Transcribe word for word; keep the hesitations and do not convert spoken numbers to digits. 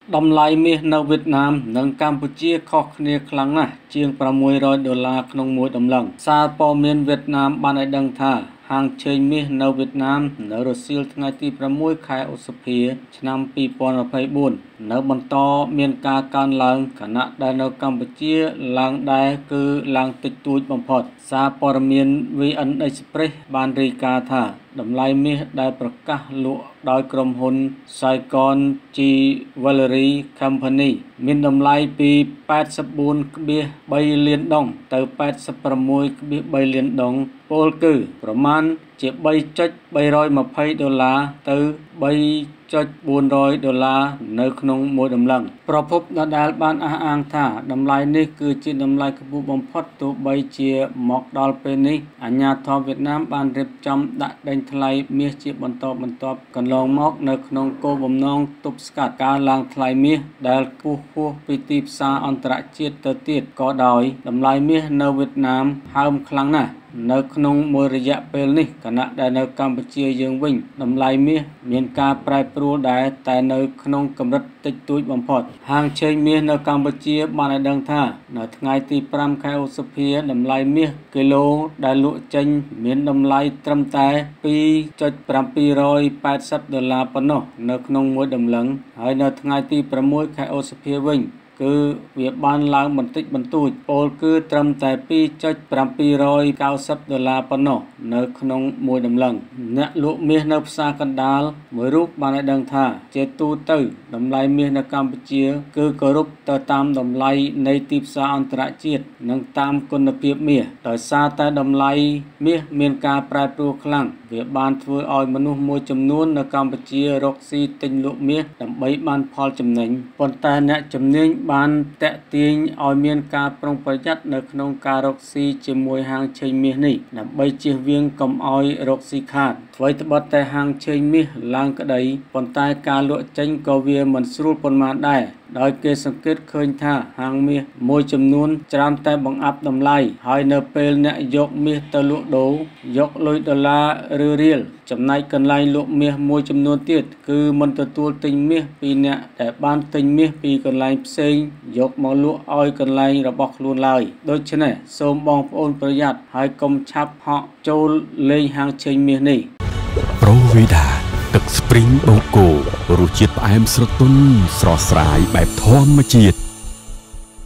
Đầm lai miនៅវៀតណាមនិងកម្ពុជាខុសគ្នាខ្លាំងណាស់ជាងប្រាំមួយរយដុល្លារក្នុងមួយដំឡឹងសារព័ត៌មានវៀតណាមបានឲ្យដឹងថាហាងឆេងមាសនៅវៀតណាមនៅរសៀលថ្ងៃទីប្រាំមួយខែឧសភាឆ្នាំពីរពាន់ยี่สิบสี่នៅបន្តមានការកើនឡើងខណៈដែលនៅកម្ពុជាឡើងដែរគឺឡើងតិចតួចបំផុតសារព័ត៌មាន วี เอ็น Express បានរាយការណ៍ថាតម្លៃមាសដែលប្រកាសលក់ដោយក្រុមហ៊ុន Saigon Jewelry Company មានតម្លៃពីแปดสิบสี่จุดสาม លានដុងទៅแปดสิบหกจุดสาม លានដុងពលគឺប្រមាណជា បីจุดสามยี่ศูนย์ ដុល្លារទៅ បីจุดสี่ร้อย ដុល្លារនៅក្នុងមួយដំឡឹងប្រភពដដែលបានអះអាងថាតម្លៃនេះគឺជាតម្លៃខ្ពស់បំផុតទោះបីជាមកដល់ពេលនេះអាជ្ញាធរវៀតណាមបានរៀបចំដាក់ដេញថ្លៃមាសជាបន្តបន្ទាប់កន្លងមកនៅក្នុងគោលបំណងទប់ស្កាត់ការឡើងថ្លៃមាសដែលខ្ពស់ហួសពីទីផ្សារអន្តរជាតិទៅទៀតក៏ដោយតម្លៃមាសនៅវៀតណាមហើមខ្លាំងណាស់នៅក្នុងមួយរយៈពេលនេះខណៈដែលនៅកម្ពុជាយើងវិញតម្លៃមាសមានការប្រែប្រួលដែរតែនៅក្នុងកម្រិតតិចតួចបំផុតហាងឆេងមាសនៅកម្ពុជាបានឲ្យដឹងថានៅថ្ងៃទីប្រាំខែឧសភាតម្លៃមាសគីឡូដែលលក់ចេញមានតម្លៃត្រឹមតែ ពីរจุดเจ็ดแปดศูนย์ ដុល្លារប៉ុណ្ណោះនៅក្នុងមួយដំឡឹងហើយនៅថ្ងៃទីប្រាំមួយខែឧសភាវិញគឺវាបានឡើងបន្តិចបន្តួចពោលគឺត្រឹមតែ ពីរจุดเจ็ดเก้าศูนย์ ដុល្លារប៉ុណ្ណោះនៅក្នុងមួយដំឡឹងអ្នកលក់មាសនៅផ្សារកណ្ដាលមួយរូបបានឲ្យដឹងថាជាទូទៅតម្លៃមាសនៅកម្ពុជាគឺគោរពទៅតាមតម្លៃនៃទីផ្សារអន្តរជាតិនិងតាមគុណភាពមាសដោយសារតែតម្លៃមាសមានការប្រែប្រួលខ្លាំងវាបានធ្វើឲ្យមនុស្សមួយចំនួននៅកម្ពុជារកស៊ីទិញលក់មាសដើម្បីបានផលចំណេញប៉ុន្តែអ្នកជំនាញបានតាក់ទាញឲ្យមានការប្រុងប្រយ័ត្ននៅក្នុងការរកស៊ីជាមួយហាងឆេងមាសនេះដើម្បីជៀសវាងកុំឲ្យរកស៊ីខាតអ្វីត្បិតតែហាងឆេងមាសឡើងក្តីប៉ុន្តែការលក់ចេញក៏វាមិនស្រួលប៉ុន្មានដែរដោយគេសង្កេតឃើញថាហាងមាសមួយចំនួនច្រើនតែបង្អាប់តម្លៃហើយនៅពេលអ្នកយកមាសទៅលក់ដូរយកលុយដុល្លារឬរៀលចំណែកកន្លែងលក់មាសមួយចំនួនទៀតគឺមិនទទួលទិញមាសពីអ្នកដែលបានទិញមាសពីកន្លែងផ្សេងយកមកលក់ឲ្យកន្លែងរបស់ខ្លួនឡើយដូច្នេះសូមបងប្អូនប្រយ័ត្នហើយកុំឆាប់ហក់ចូលលេងហាងឆេងមាសនេះ Provida ទឹកស្ព្រីងបូកគោរសជាតិផ្អែមស្រទន់ស្រស់ស្រាយបែបធម្មជាតិ